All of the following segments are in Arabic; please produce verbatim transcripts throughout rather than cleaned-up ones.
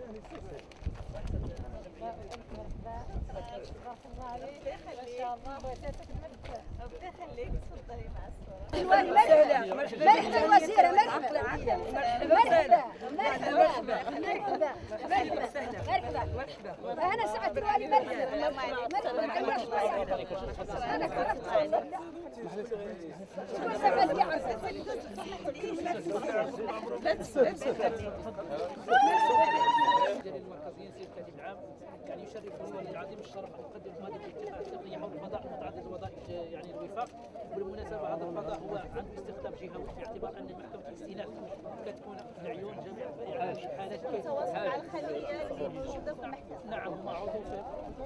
مرحبا الوزيرة، مرحبا مرحبا مرحبا مرحبا مرحبا مرحبا. أنا سعد الوالي، مرحبا مرحبا. أنا كرهت المركزيين سيد الكاتب العام يعني يشرفني ولي العظيم الشرف ان اقدم هذه الالتقاء التقنيه حول الفضاء المتعدد الوظائف يعني الوفاق. وبالمناسبه هذا الفضاء هو عنده استخدام جهوي باعتبار ان محكمه الاستئناف كتكون في العيون جميع يعني حالات تواصل مع الخليه اللي موجوده في المحكمه. نعم هم عضو في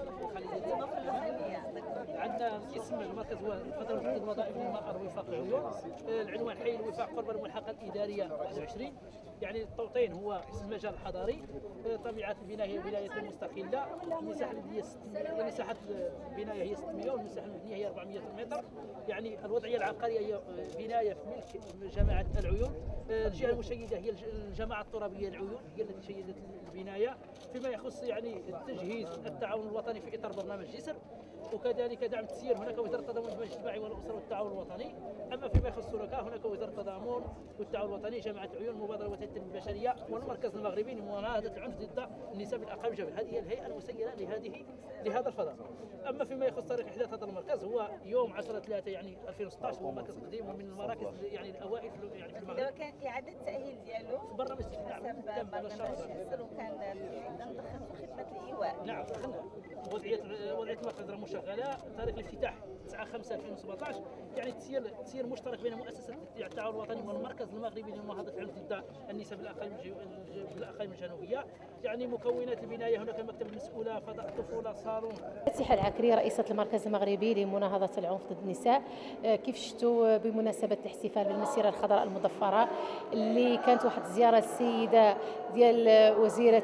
الخليه. عندنا اسم المركز هو الفضاء المتعدد الوظائف للمراه الوفاق العيون. العنوان حي الوفاق قرب الملحقه الاداريه واحد وعشرين. يعني التوطين هو المجال الحضاري. طبيعه البناء هي بنايه مستقله. المساحه هي مساحه البنايه هي ستمائة والمساحه المبنيه هي أربعمائة متر. يعني الوضعيه العقاريه هي بنايه في ملك جماعه العيون. الجهه المشيده هي الجماعه الترابيه العيون هي التي شيدت البنايه. فيما يخص يعني التجهيز التعاون الوطني في اطار برنامج جسر، وكذلك دعم التسيير هناك وزاره التضامن الاجتماعي والاسره والتعاون الوطني. اما فيما يخص الشركاء هناك وزاره التضامن والتعاون الوطني، جامعه عيون، مبادره وطنيه التنميه البشريه، والمركز المغربي لمناهضه العنف ضد النساء بالاقاليم الجبل. هذه هي الهيئه المسيره لهذه لهذا الفضاء. اما فيما يخص تاريخ احداث هذا المركز هو يوم عشرة ثلاثة يعني ألفين وستة عشر. هو مركز قديم ومن المراكز يعني الاوائل يعني في المغرب. كان اعاده التاهيل ديالو في برنامج حسب برنامج جسر، وكان ندخل في خدمه الايواء. نعم دخلنا. وضعيه وضعيه المركز راه مشغله. تاريخ الافتتاح تسعة خمسة ألفين وسبعطاش. يعني تسيير تسيير مشترك بين مؤسسه التعاون الوطني والمركز المغربي لمناهضه العنف ضد النساء بالاقاليم بالاقاليم الجنوبيه. يعني مكونات البنايه هناك المكتب المسؤوله، فضاء الطفوله، صالون. فتيحة العكري رئيسة المركز المغربي لمناهضة العنف ضد النساء. كيف شفتوا بمناسبة الاحتفال بالمسيرة الخضراء المضفرة اللي كانت واحد الزيارة السيدة ديال وزيرة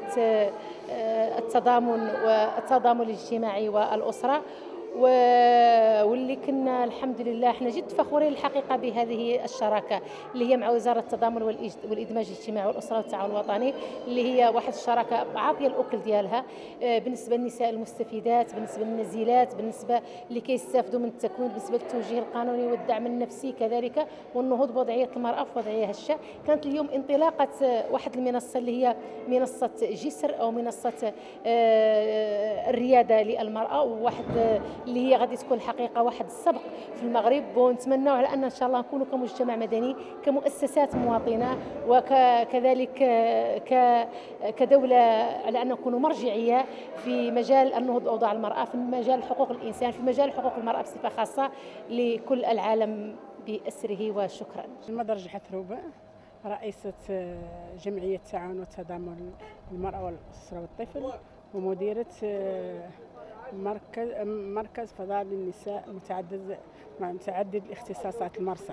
التضامن والتضامن الاجتماعي والأسرة، واللي كنا الحمد لله احنا جد فخورين الحقيقه بهذه الشراكه اللي هي مع وزاره التضامن والادماج الاجتماعي والاسره والتعاون الوطني، اللي هي واحد الشراكه عاطيه الاكل ديالها بالنسبه للنساء المستفيدات، بالنسبه للنزيلات، بالنسبه اللي كيستافدوا من التكوين، بالنسبه للتوجيه القانوني والدعم النفسي كذلك، والنهوض بوضعيه المراه في وضعها الشاء. كانت اليوم انطلاقه واحد المنصه اللي هي منصه جسر او منصه الرياده للمراه، وواحد اللي هي غادي تكون الحقيقه واحد السبق في المغرب. ونتمنوا على ان ان شاء الله نكونوا كمجتمع مدني كمؤسسات مواطنه وكذلك كدوله على ان نكونوا مرجعيه في مجال النهوض باوضاع المراه، في مجال حقوق الانسان، في مجال حقوق المراه بصفه خاصه لكل العالم باسره. وشكرا. المدرجة حتروبة رئيسة جمعية التعاون والتضامن للمرأة والأسرة والطفل، ومديرة مركز مركز فضاء للنساء متعدد متعدد الاختصاصات المرسى.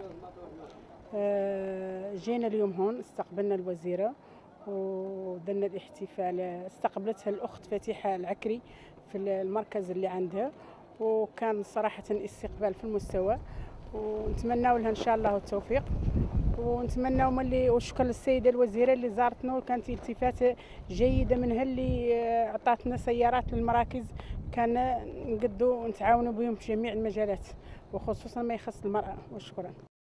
جينا اليوم هون، استقبلنا الوزيرة ودرنا الاحتفال. استقبلتها الأخت فتيحة العكري في المركز اللي عندها، وكان صراحة استقبال في المستوى، ونتمناو لها إن شاء الله التوفيق. ونتمناو ملي وشكر للسيده الوزيره اللي زارتنا، وكانت التفاته جيده منها اللي عطاتنا سيارات للمراكز كان نقدوا ونتعاونوا بهم في جميع المجالات وخصوصا ما يخص المراه. وشكرا.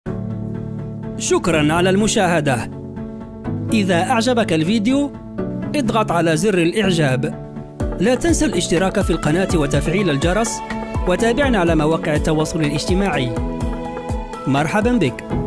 شكرا على المشاهده. اذا اعجبك الفيديو اضغط على زر الاعجاب. لا تنسى الاشتراك في القناه وتفعيل الجرس، وتابعنا على مواقع التواصل الاجتماعي. مرحبا بك.